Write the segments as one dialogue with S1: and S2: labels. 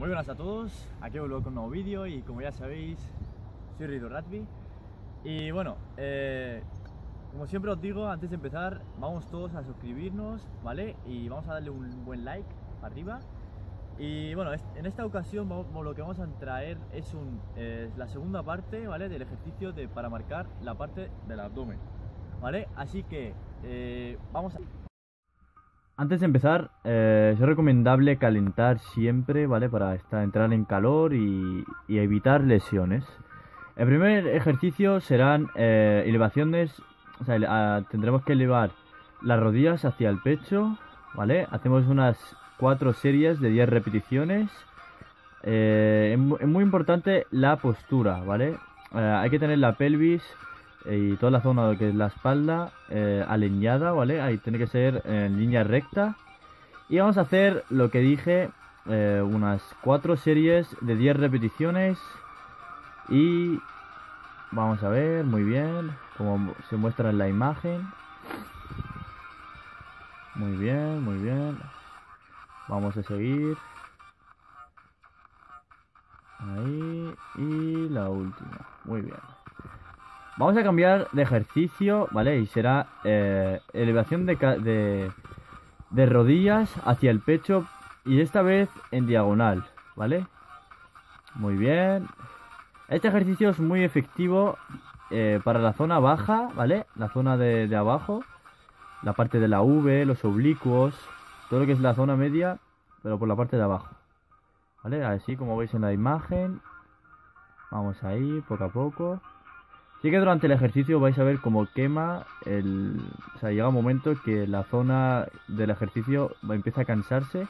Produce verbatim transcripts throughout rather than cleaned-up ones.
S1: Muy buenas a todos, aquí vuelvo con un nuevo vídeo y como ya sabéis, soy Rido Ratby. Y bueno, eh, como siempre os digo, antes de empezar, vamos todos a suscribirnos, ¿vale? Y vamos a darle un buen like arriba. Y bueno, en esta ocasión vamos, lo que vamos a traer es un, eh, la segunda parte, ¿vale? Del ejercicio de, para marcar la parte del abdomen, ¿vale? Así que eh, vamos a... Antes de empezar, eh, es recomendable calentar siempre, ¿vale? Para estar, entrar en calor y, y evitar lesiones. El primer ejercicio serán eh, elevaciones, o sea, uh, tendremos que elevar las rodillas hacia el pecho, ¿vale? Hacemos unas cuatro series de diez repeticiones. Eh, es, es muy importante la postura, ¿vale? Eh, hay que tener la pelvis y toda la zona que es la espalda eh, alineada, ¿vale? Ahí tiene que ser en línea recta. Y vamos a hacer lo que dije, eh, unas cuatro series de diez repeticiones. Y vamos a ver, muy bien, como se muestra en la imagen. Muy bien, muy bien. Vamos a seguir. Ahí, y la última, muy bien. Vamos a cambiar de ejercicio, ¿vale? Y será eh, elevación de, de, de rodillas hacia el pecho. Y esta vez en diagonal, ¿vale? Muy bien. Este ejercicio es muy efectivo eh, para la zona baja, ¿vale? La zona de, de abajo. La parte de la V, los oblicuos. Todo lo que es la zona media, pero por la parte de abajo, ¿vale? Así como veis en la imagen. Vamos ahí, poco a poco. Sí que durante el ejercicio vais a ver cómo quema el... O sea, llega un momento que la zona del ejercicio va, empieza a cansarse.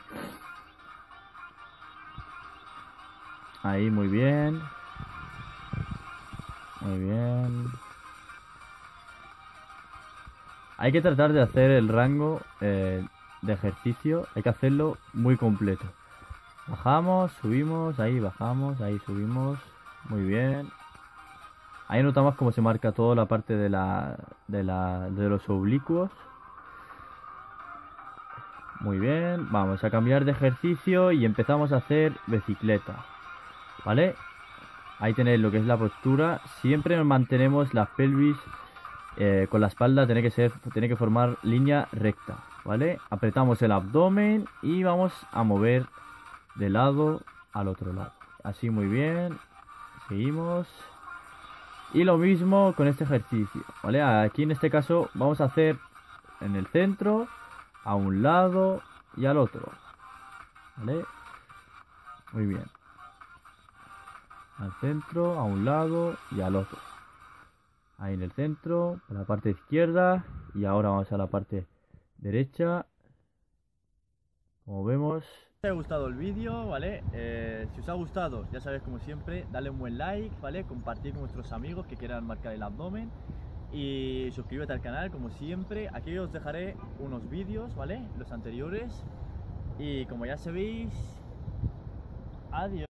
S1: Ahí, muy bien. Muy bien. Hay que tratar de hacer el rango eh, de ejercicio. Hay que hacerlo muy completo. Bajamos, subimos, ahí bajamos, ahí subimos. Muy bien. Ahí notamos cómo se marca toda la parte de la, de la de los oblicuos. Muy bien, vamos a cambiar de ejercicio y empezamos a hacer bicicleta, ¿vale? Ahí tenéis lo que es la postura. Siempre nos mantenemos la pelvis eh, con la espalda, tiene que ser, tiene que formar línea recta, ¿vale? Apretamos el abdomen y vamos a mover de lado al otro lado. Así, muy bien. Seguimos. Y lo mismo con este ejercicio, ¿vale? Aquí en este caso vamos a hacer en el centro, a un lado y al otro, ¿vale? Muy bien. Al centro, a un lado y al otro. Ahí en el centro, a la parte izquierda. Y ahora vamos a la parte derecha. Como vemos. Si os ha gustado el vídeo, ¿vale? Eh, si os ha gustado, ya sabéis, como siempre, dale un buen like, ¿vale? Compartir con vuestros amigos que quieran marcar el abdomen. Y suscríbete al canal, como siempre. Aquí os dejaré unos vídeos, ¿vale? Los anteriores. Y como ya sabéis, adiós.